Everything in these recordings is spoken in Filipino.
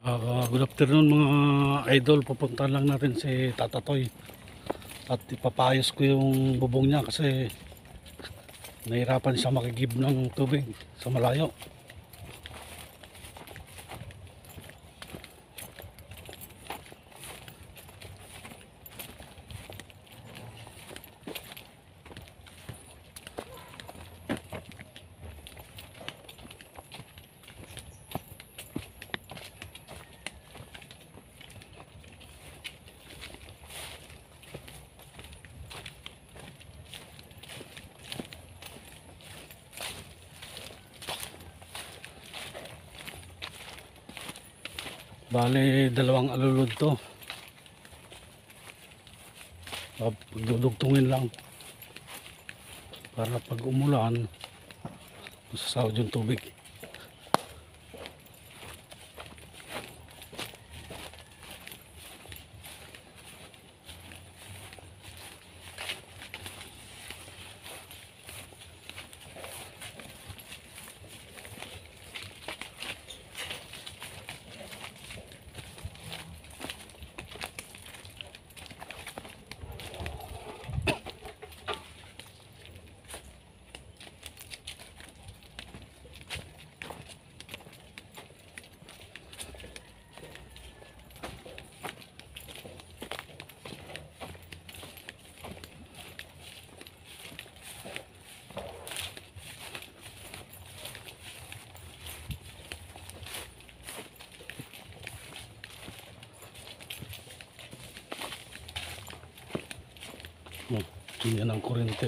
Good afternoon mga idol, pupuntahan lang natin si Tata Toy at ipapayos ko yung bubong niya kasi nahirapan siya makigib ng tubig sa malayo. Bale, dalawang alulod to. Dudugtungin lang para pag umulan masasahod yung tubig. Yan ang kurente.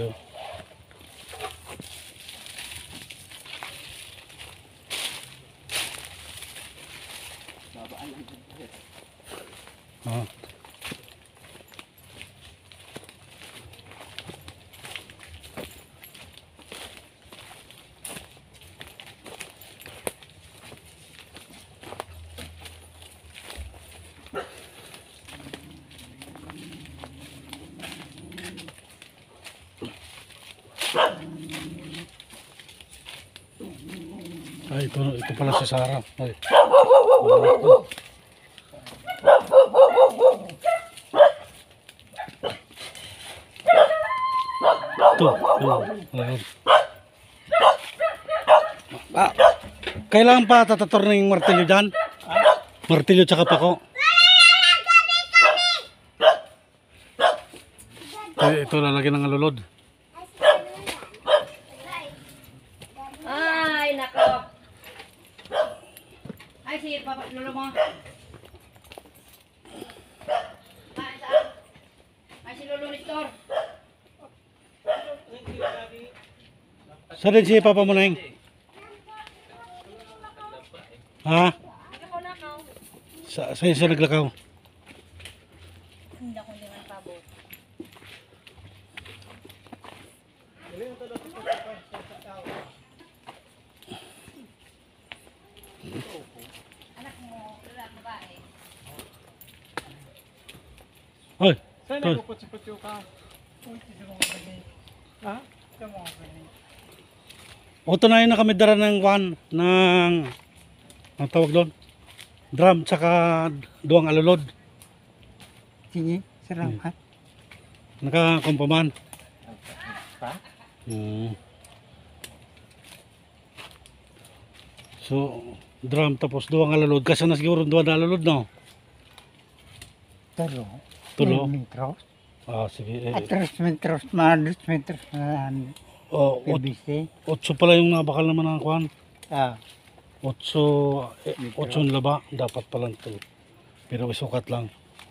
Ay, ito pala si Sarah. Ay. Ito. Kailangan pa tatator ng martilyo dyan? Martilyo tsaka pako. Ito lalagyan ng alulod. Ay, nako. Ay, sige, papa, lolo mo. Ay, saan? Ay, si lolo Nestor. Saan din si papa mo na yung? Ha? Sa'yo siya naglakaw? Hindi ako dengan pabo. Anak mo, lalaki babae. Ay, Saan tol. nagpuputsi-putsi ka? Ha? Saan mo ka ganyan? Utunayan na kami dara ng ang tawag doon? Drum tsaka duwang alulod. Sige, salamat. Nakakumpaman. Pa? So, drum tapos duwang alulod. Kasi na siguro duwang alulod, no? Tulo? Metros. Sige. Atros metros, mga 2 metros na PVC. 8 pala yung nabakal naman ng kwan. 8 yung laba. Dapat pala ito. Pero isukat lang.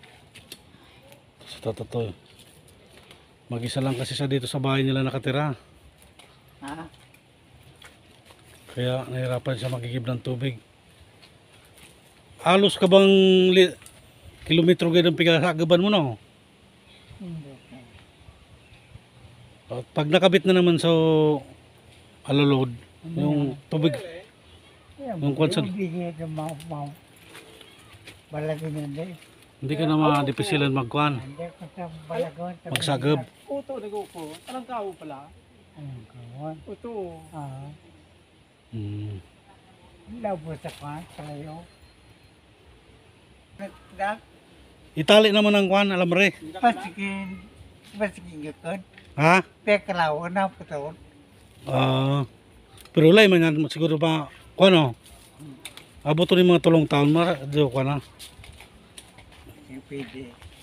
Sa tatoy. Mag-isa lang kasi sa dito sa bahay nila nakatira. Kaya nahirapan siya magigib ng tubig. Halos ka bang kilometro ganyan ang pinagagaban mo, no? At pag nakabit na naman sa alulod, yung tubig, yung kwansan, Balagin yun din. hindi ka na madipisilan magkwan, Hindi ko sa balagon. magsagab. Uto, nag-upo. Anong kao pala? Anong kawan? Uto. Hmm. Labo sa kwan, tayo. Nagdak, Itali naman ang kuan, alambre. pasikin yukod. Ha? Pekalaw na puton. Pero ulay man yan, siguro pa, kuan o. Abot to ni mga tulong taon, mara, di ko na. Pwede.